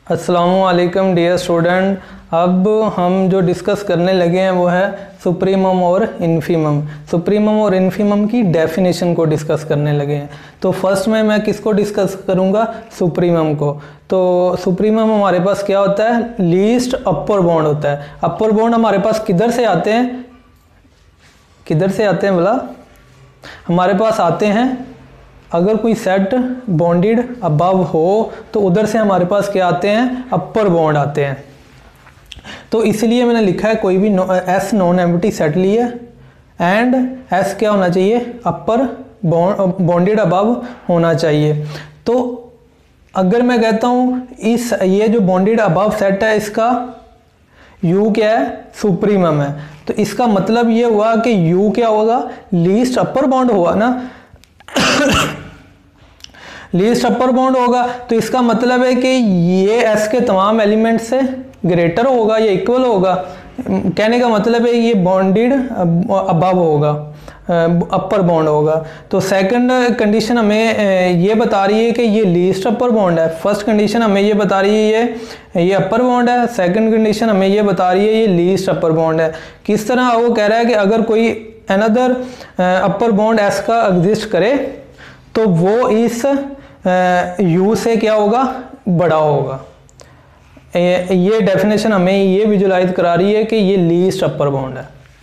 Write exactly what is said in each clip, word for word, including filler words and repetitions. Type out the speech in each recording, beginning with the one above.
अस्सलामुअलैकुम dear student. अब हम जो डिस्कस करने लगे हैं वो है सुप्रीमम और इन्फीमम। सुप्रीमम और इन्फीमम की डेफिनेशन को डिस्कस करने लगे हैं। तो फर्स्ट में मैं किसको डिस्कस करूंगा? सुप्रीमम को। तो सुप्रीमम हमारे पास क्या होता है? लीस्ट अपर बॉन्ड होता है। अपर बॉन्ड हमारे पास किधर से आते हैं? किधर से आते हैं बोला? हमारे पास आते हैं अगर कोई सेट बॉन्डेड अबव हो तो उधर से हमारे पास क्या आते हैं? अपर बॉन्ड आते हैं। तो इसलिए मैंने लिखा है कोई भी एस नॉन एम्प्टी सेट लिए एंड एस क्या होना चाहिए? अपर बॉन्डेड अबव होना चाहिए। तो अगर मैं कहता हूं इस ये जो बॉन्डेड अबव सेट है इसका U क्या है? सुप्रीमम है। तो इसका मतलब ये हुआ कि U क्या होगा? लीस्ट अपर बॉन्ड हुआ ना। लीस्ट अपर बॉन्ड होगा तो इसका मतलब है कि ये S के तमाम एलिमेंट से ग्रेटर होगा या इक्वल होगा। कहने का मतलब है ये बॉन्डेड अबव होगा, अपर बॉन्ड होगा। तो सेकंड कंडीशन हमें ये बता रही है कि ये लीस्ट अपर बॉन्ड है। फर्स्ट कंडीशन हमें ये बता रही है ये ये अपर बॉन्ड है। सेकंड कंडीशन हमें ये बता रही है ये लीस्ट अपर बॉन्ड है। किस तरह? वो कह रहा है कि अगर कोई अनदर अपर बॉन्ड एस का एग्जिस्ट करे तो वो इस यू से क्या होगा? बड़ा होगा। ये डेफिनेशन हमें ये विजुलाइज करा रही है कि ये लीस्ट अपर बॉन्ड है।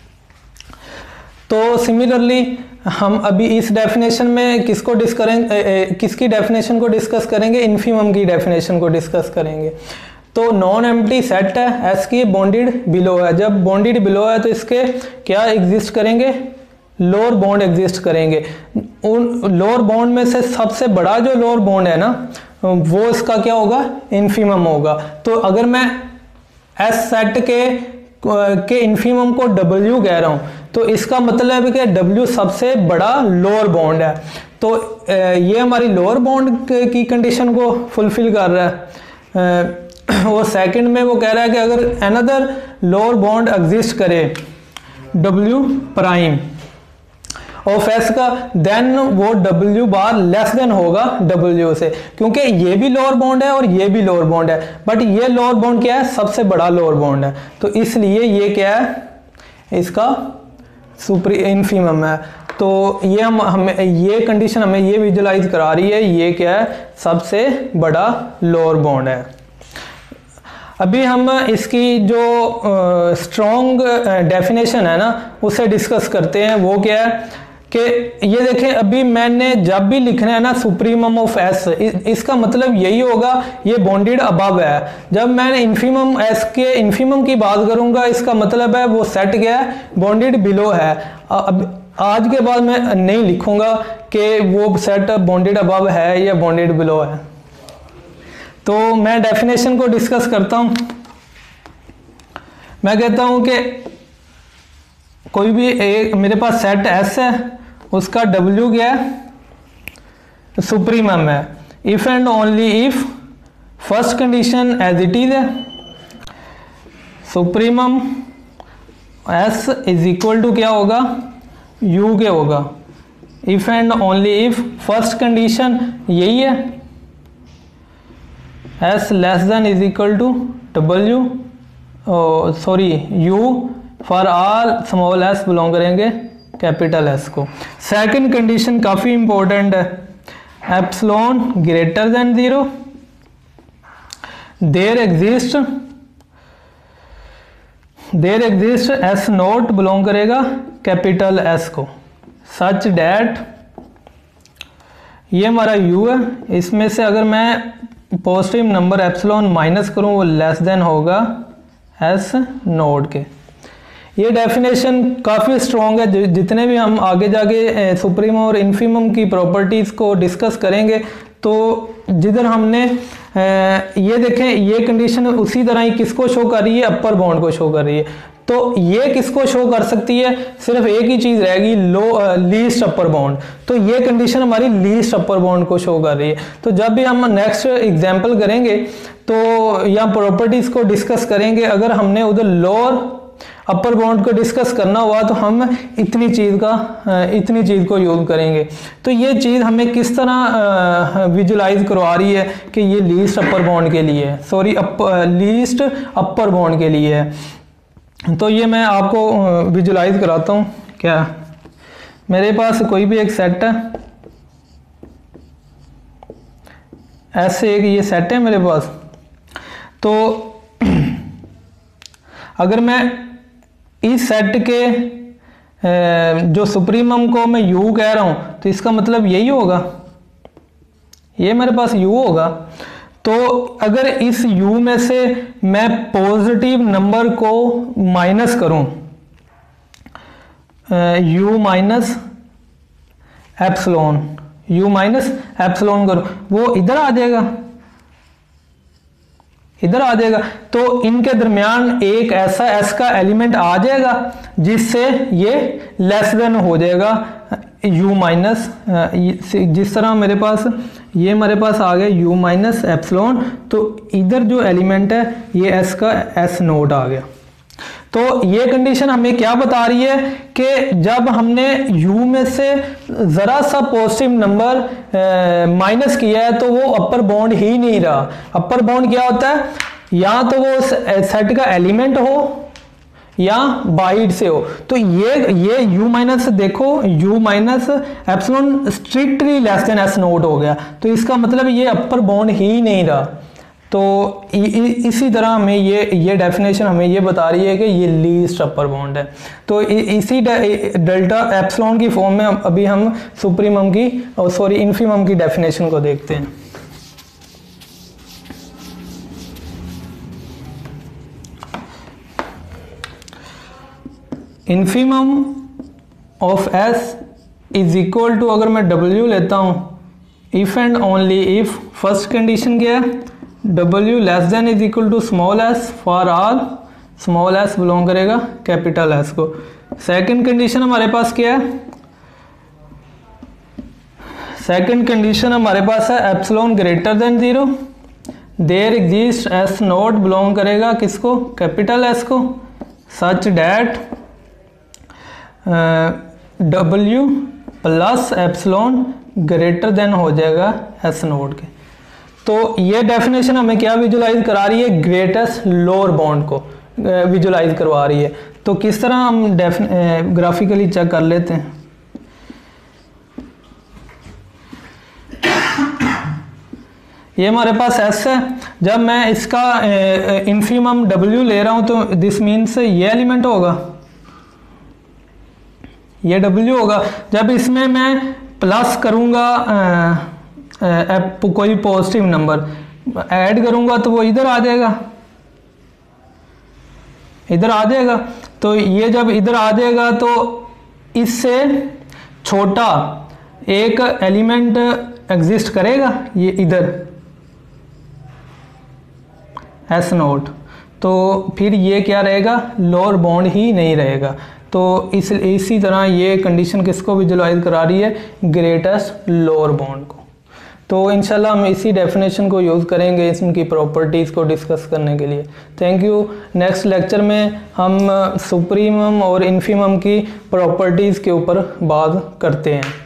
तो सिमिलरली हम अभी इस डेफिनेशन में किसको डिस्कस करेंगे? किसकी डेफिनेशन को डिस्कस करेंगे? इन्फीमम की डेफिनेशन को डिस्कस करेंगे। तो नॉन एम्प्टी सेट है, एस की बॉन्डेड बिलो है। जब बॉन्डेड बिलो है तो इसके क्या एग्जिस्ट करेंगे? लोअर बॉन्ड एग्जिस्ट करेंगे। उन लोअर बॉन्ड में से सबसे बड़ा जो लोअर बॉन्ड है ना वो इसका क्या होगा? इन्फीमम होगा। तो अगर मैं एस सेट के के इन्फीमम को डब्ल्यू कह रहा हूं तो इसका मतलब है कि डब्ल्यू सबसे बड़ा लोअर बॉन्ड है। तो ये हमारी लोअर बॉन्ड की कंडीशन को फुलफिल कर रहा है। वो सेकंड में वो कह रहा है कि अगर अनदर लोअर बॉन्ड एग्जिस्ट करे डब्ल्यू प्राइम ऑफ एस का देन वो डब्ल्यू बार लेस देन होगा डब्ल्यू से, क्योंकि ये भी लोअर बॉन्ड है और ये भी लोअर बॉन्ड है। बट ये लोअर बॉन्ड क्या है? सबसे बड़ा लोअर बॉन्ड है। तो इसलिए ये क्या है? इसका सुप्री इन्फीमम है। तो ये हम हमें ये कंडीशन हमें ये विजुलाइज करा रही है ये क्या है? सबसे बड़ा लोअर बॉन्ड है। अभी हम इसकी जो स्ट्रॉन्ग डेफिनेशन है ना उसे डिस्कस करते हैं। वो क्या है कि ये देखें, अभी मैंने जब भी लिखना है ना सुप्रीमम ऑफ एस, इसका मतलब यही होगा ये बॉन्डेड अबव है। जब मैं इन्फीमम एस के इन्फीमम की बात करूंगा इसका मतलब है वो सेट क्या है? बॉन्डेड बिलो है। अब आज के बाद मैं नहीं लिखूंगा कि वो सेट बॉन्डेड अबव है या बॉन्डेड बिलो है। तो मैं डेफिनेशन को डिस्कस करता हूं। मैं कहता हूं कि कोई भी एक मेरे पास सेट एस है, उसका डब्ल्यू क्या है? सुप्रीमम है। If and only if first condition as it is है, supremum S is equal to क्या होगा? यू के होगा। If and only if first condition यही है, S less than is equal to W sorry U for all small S belong करेंगे capital S को। Second condition काफी इंपॉर्टेंट है, epsilon greater than zero there exist there exist S naught belong करेगा capital S को, such that ये हमारा you है, इसमें से अगर मैं पॉजिटिव नंबर एप्सिलॉन माइनस करूं वो लेस देन होगा एस नोट के। ये डेफिनेशन काफ़ी स्ट्रॉन्ग है। जितने भी हम आगे जाके सुप्रीमम और इन्फीमम की प्रॉपर्टीज़ को डिस्कस करेंगे तो जिधर हमने ये देखें ये कंडीशन उसी तरह ही किसको शो कर रही है? अपर बॉन्ड को शो कर रही है। तो ये किसको शो कर सकती है? सिर्फ एक ही चीज़ रहेगी, लो लीस्ट अपर बॉन्ड। तो ये कंडीशन हमारी लीस्ट अपर बॉन्ड को शो कर रही है। तो जब भी हम नेक्स्ट एग्जाम्पल करेंगे तो या प्रॉपर्टीज़ को डिस्कस करेंगे, अगर हमने उधर लोअर अपर बॉन्ड को डिस्कस करना हुआ तो हम इतनी चीज़ का इतनी चीज़ को यूज़ करेंगे। तो ये चीज़ हमें किस तरह विजुलाइज करवा रही है कि ये लीस्ट अपर बॉन्ड के लिए है, सॉरी लीस्ट अपर बॉन्ड के लिए है। तो ये मैं आपको विजुलाइज कराता हूँ। क्या मेरे पास कोई भी एक सेट है, ऐसे एक ये सेट है मेरे पास, तो अगर मैं इस सेट के जो सुप्रीमम को मैं यू कह रहा हूं तो इसका मतलब यही होगा, ये मेरे पास यू होगा। तो अगर इस u में से मैं पॉजिटिव नंबर को माइनस करूं, u minus epsilon, u minus epsilon करूं, वो इधर आ जाएगा, इधर आ जाएगा। तो इनके दरमियान एक ऐसा s का एलिमेंट आ जाएगा जिससे ये लेस देन हो जाएगा u माइनस, जिस तरह मेरे पास ये मेरे पास आ गया u माइनस एप्सिलॉन, तो इधर जो एलिमेंट है ये s का s नोट आ गया। तो ये कंडीशन हमें क्या बता रही है कि जब हमने u में से ज़रा सा पॉजिटिव नंबर माइनस किया है तो वो अपर बॉन्ड ही नहीं रहा। अपर बॉन्ड क्या होता है, या तो वो सेट का एलिमेंट हो या बाइट से हो। तो ये ये u माइनस देखो, u minus epsilon strictly less than s naught हो गया, तो इसका मतलब ये अपर बॉन्ड ही नहीं रहा। तो इ, इ, इसी तरह हमें ये ये डेफिनेशन हमें ये बता रही है कि ये लीस्ट अपर बॉन्ड है। तो इ, इसी डेल्टा एप्सिलॉन की फॉर्म में अभी हम सुप्रीमम की और सॉरी इन्फीमम की डेफिनेशन को देखते हैं। Infimum of s is equal to, अगर मैं w लेता हूं, if and only if, first condition क्या है, w less than is equal to small s for all small s belong करेगा कैपिटल S को। सेकंड कंडीशन हमारे पास क्या है, सेकंड कंडीशन हमारे पास है epsilon greater than zero, there exist s naught belong करेगा किसको, कैपिटल S को, such that w plus epsilon greater than हो जाएगा s नोट के। तो ये डेफिनेशन हमें क्या विजुलाइज करा रही है, ग्रेटेस्ट लोअर बॉन्ड को विजुलाइज करवा रही है। तो किस तरह हम ग्राफिकली चेक कर लेते हैं। ये हमारे पास s है, जब मैं इसका इन्फीमम w ले रहा हूं तो दिस मीन्स ये एलिमेंट होगा, ये w होगा। जब इसमें मैं प्लस करूंगा कोई पॉजिटिव नंबर ऐड करूंगा तो वो इधर आ जाएगा, इधर आ जाएगा। तो ये जब इधर आ जाएगा तो इससे छोटा एक एलिमेंट एग्जिस्ट करेगा, ये इधर एस नोट, तो फिर ये क्या रहेगा, लोअर बॉन्ड ही नहीं रहेगा। तो इस इसी तरह ये कंडीशन किसको विजुलाइज करा रही है, ग्रेटेस्ट लोअर बॉन्ड को। तो इंशाल्लाह हम इसी डेफिनेशन को यूज़ करेंगे इनकी प्रॉपर्टीज़ को डिस्कस करने के लिए। Thank you. नेक्स्ट लेक्चर में हम सुप्रीमम और इन्फीमम की प्रॉपर्टीज़ के ऊपर बात करते हैं।